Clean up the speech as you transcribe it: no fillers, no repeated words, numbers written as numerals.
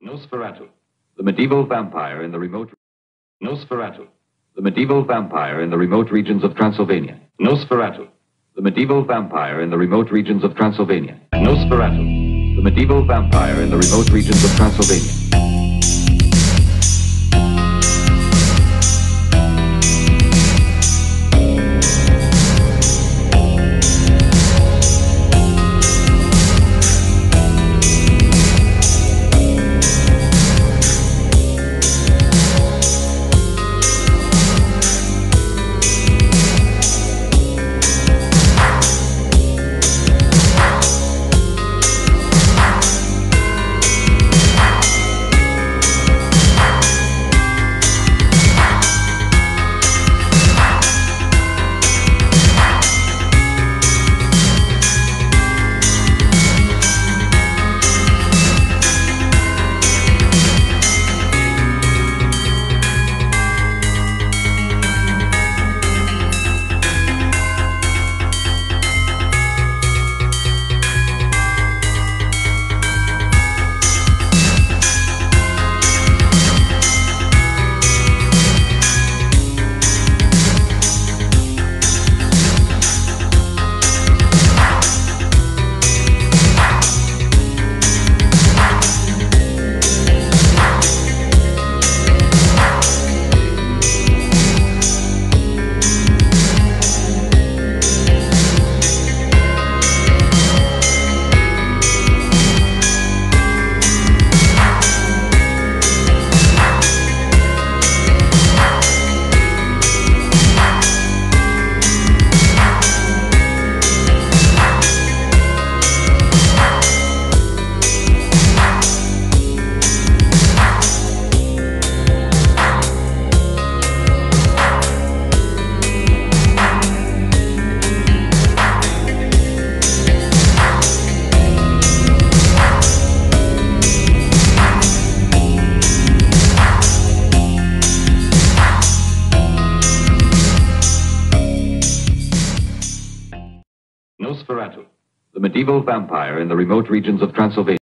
Nosferatu, the medieval vampire in the remote... Nosferatu, the medieval vampire in the remote regions of Transylvania. Nosferatu, the medieval vampire in the remote regions of Transylvania. Nosferatu, the medieval vampire in the remote regions of Transylvania. Nosferatu, the medieval vampire in the remote regions of Transylvania.